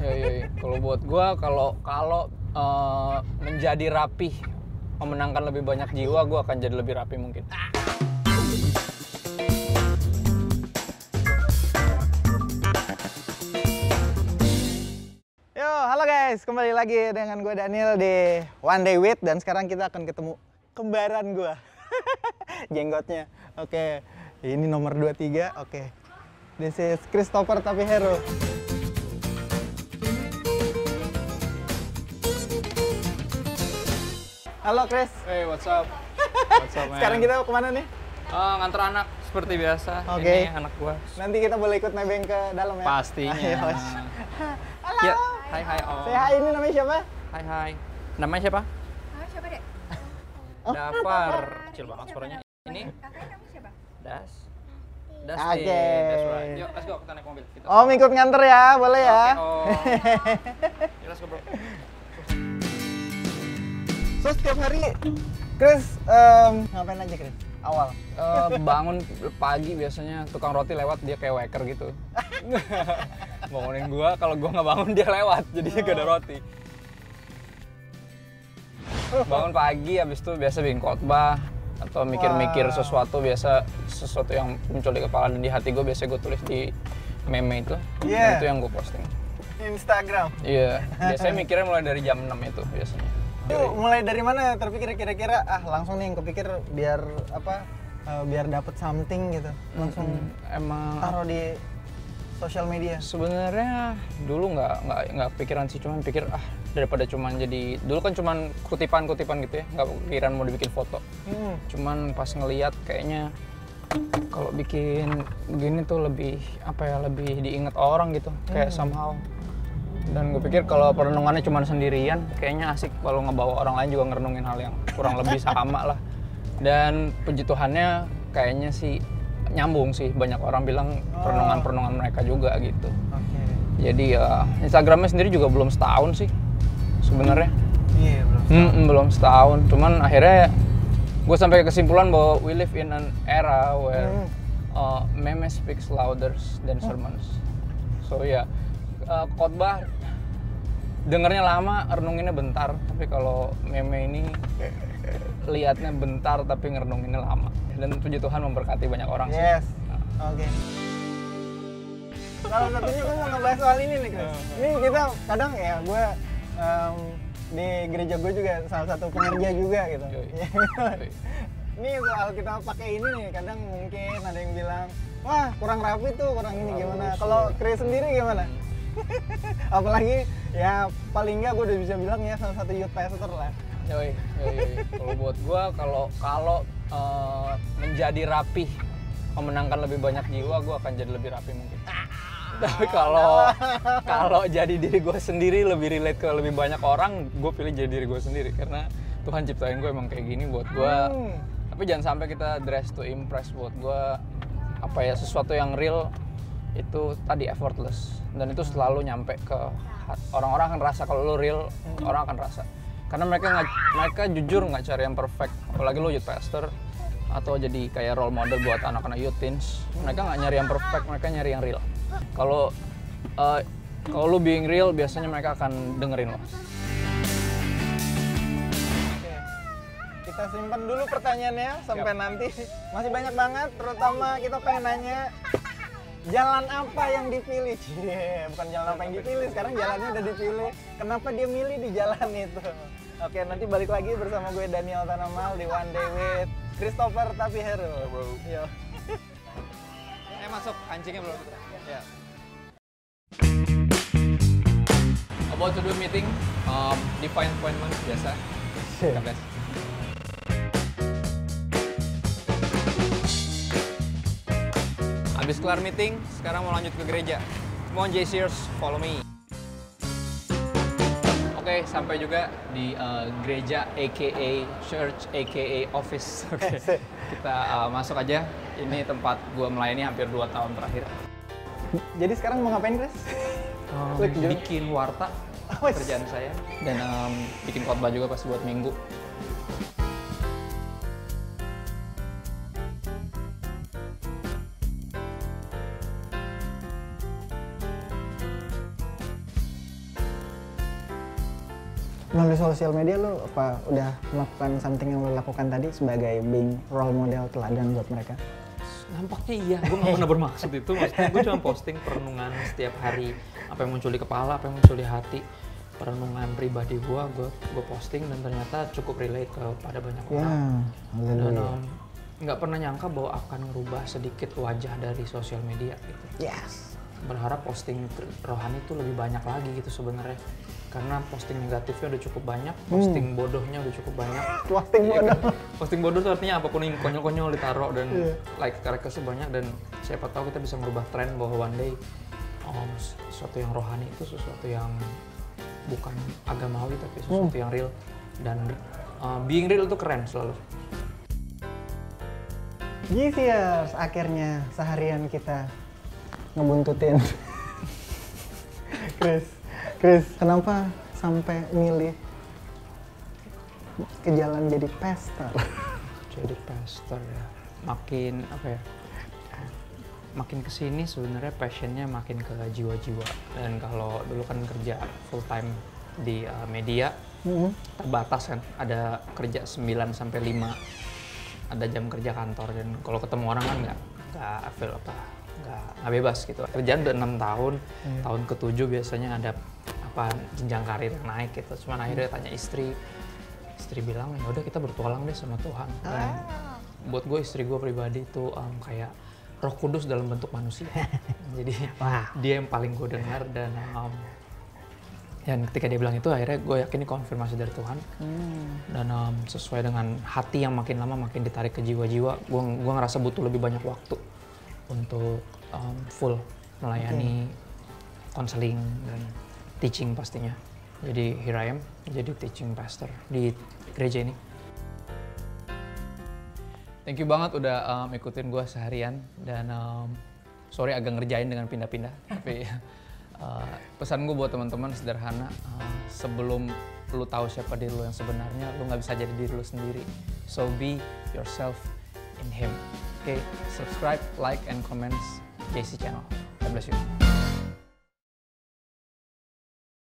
Kalau buat gue, kalau menjadi rapih, memenangkan lebih banyak jiwa, gue akan jadi lebih rapi mungkin. Yo, halo guys, kembali lagi dengan gue Daniel di One Day With, dan sekarang kita akan ketemu kembaran gue. Jenggotnya. Oke, ini nomor 23. Oke. This is Christopher Tapihero. Halo Chris. Hey, what's up? What's up, man? Sekarang kita kemana nih? Nganter anak seperti biasa. Oke. Ini anak gue. Nanti kita boleh ikut nebeng ke dalam ya? Pastinya. Ayo. Halo. Ya, hai Om. Saya hai, ini namanya siapa? Hai. Namanya siapa? Siapa dek? Dafar. Kecil banget suaranya. Ini Kakaknya namanya siapa? Das. Oke. That's right. Yuk, let's go, kita naik mobil. Kita Om ikut nganter ya, boleh ya? Oke, Om. Let's go, bro. So setiap hari, Chris ngapain aja Chris? Awal? Bangun pagi biasanya tukang roti lewat, dia kayak waker gitu. Bangunin gua, kalau gua nggak bangun dia lewat, jadinya gak ada roti. Bangun pagi, habis itu biasa bikin khotbah atau mikir-mikir sesuatu, sesuatu yang muncul di kepala dan di hati gue, biasa gue tulis di meme itu. Dan itu yang gue posting. Instagram? Iya, biasanya mikirnya mulai dari jam 6 itu biasanya. Itu mulai dari mana terpikir kira-kira langsung nih yang kepikir biar biar dapet something gitu, langsung emang taruh di sosial media? Sebenarnya dulu nggak pikiran sih, cuman pikir daripada cuman jadi, dulu kan cuman kutipan gitu ya, nggak pikiran mau dibikin foto. Cuman pas ngeliat kayaknya kalau bikin begini tuh lebih lebih diinget orang gitu, kayak somehow. Dan gue pikir kalau perenungannya cuma sendirian, kayaknya asik kalau ngebawa orang lain juga ngerenungin hal yang kurang lebih sama lah. Dan puji Tuhannya kayaknya sih nyambung sih, banyak orang bilang perenungan mereka juga gitu. Jadi ya Instagramnya sendiri juga belum setahun sih sebenarnya. Iya, belum setahun. Cuman akhirnya gue sampai ke kesimpulan bahwa we live in an era where meme speaks louder than sermons. So ya, khotbah dengernya lama, renunginnya bentar. Tapi kalau meme ini liatnya bentar tapi ngerenunginnya lama. Dan puji Tuhan memberkati banyak orang sih. Yes. Oke. Salah satunya gue mau ngebahas soal ini nih Chris. Ini kita kadang ya, gue di gereja gue juga salah satu pengerja juga gitu. Ini soal kita pakai ini nih, kadang mungkin ada yang bilang, wah kurang rapi tuh, kurang ini gimana. Kalau Chris sendiri gimana? Apalagi ya paling nggak gue udah bisa bilang ya salah satu youth pastor lah. Kalau buat gue, kalau menjadi rapih, memenangkan lebih banyak jiwa, gue akan jadi lebih rapi mungkin. Tapi kalau jadi diri gue sendiri, lebih relate ke lebih banyak orang, gue pilih jadi diri gue sendiri, karena Tuhan ciptain gue emang kayak gini buat gue. Tapi jangan sampai kita dress to impress. Buat gue sesuatu yang real itu tadi effortless, dan itu selalu nyampe ke orang-orang. Akan rasa kalau lo real, orang akan rasa, karena mereka jujur nggak cari yang perfect. Apalagi lo youth pastor atau jadi kayak role model buat anak-anak youth teens, mereka nggak nyari yang perfect, mereka nyari yang real. Kalau lo being real, biasanya mereka akan dengerin lo. Oke. Kita simpan dulu pertanyaannya sampai nanti. Masih banyak banget, terutama kita pengen nanya jalan apa yang dipilih? Bukan jalan apa yang dipilih, sekarang jalannya udah dipilih. Kenapa dia milih di jalan itu? Oke, nanti balik lagi bersama gue Daniel Tanamal di One Day With Christopher Tapihero. Yo. Masuk, kancingnya belum. Ya. About to do meeting, define appointment biasa. God. Habis kelar meeting, sekarang mau lanjut ke gereja. Come on JCers, follow me. Oke, sampai juga di gereja aka church aka office. Oke. Kita masuk aja. Ini tempat gua melayani hampir 2 tahun terakhir. Jadi sekarang mau ngapain, Chris? Bikin warta kerjaan saya, dan bikin khotbah juga pas buat minggu. Melalui sosial media lu apa udah melakukan something yang lu lakukan tadi sebagai being role model teladan buat mereka? Nampaknya iya, gue gak pernah bermaksud itu. Maksudnya gue cuma posting perenungan setiap hari, apa yang muncul di kepala, apa yang muncul di hati, perenungan pribadi gue posting dan ternyata cukup relate kepada banyak orang. Dan nggak pernah nyangka bahwa akan merubah sedikit wajah dari sosial media gitu. Yes. Berharap posting rohani itu lebih banyak lagi gitu sebenarnya. Karena posting negatifnya udah cukup banyak, posting bodohnya udah cukup banyak. Posting bodoh. Posting bodoh itu artinya apapun yang konyol-konyol ditaruh dan like requestnya banyak, dan siapa tahu kita bisa merubah tren bahwa one day sesuatu yang rohani itu sesuatu yang bukan agamawi tapi sesuatu yang real, dan being real itu keren selalu. Givers, akhirnya seharian kita ngebuntutin Chris, kenapa sampai milih ke jalan jadi pastor? Jadi pastor ya, makin apa ya, makin kesini sebenarnya passionnya makin ke jiwa-jiwa. Dan kalau dulu kan kerja full time di media, terbatas kan, ada kerja 9 sampai 5, ada jam kerja kantor, dan kalau ketemu orang kan nggak feel nggak bebas gitu. Kerjaan udah 6 tahun, tahun ke-7 biasanya ada jenjang karir yang naik gitu. Cuman akhirnya tanya istri bilang ya udah kita bertualang deh sama Tuhan. Dan buat gue, istri gue pribadi itu kayak Roh Kudus dalam bentuk manusia. Jadi dia yang paling gue dengar, dan ketika dia bilang itu akhirnya gue yakin ini konfirmasi dari Tuhan. Dan sesuai dengan hati yang makin lama makin ditarik ke jiwa-jiwa, gue ngerasa butuh lebih banyak waktu untuk full melayani konseling dan teaching pastinya. Jadi here I am, jadi teaching pastor di gereja ini. Thank you banget udah ikutin gue seharian, dan sorry agak ngerjain dengan pindah-pindah. Tapi pesan gue buat teman-teman sederhana, sebelum lu tahu siapa diri lu yang sebenarnya, lu nggak bisa jadi diri lu sendiri. So be yourself in Him. Okay, subscribe, like, and comments JC Channel. God bless you.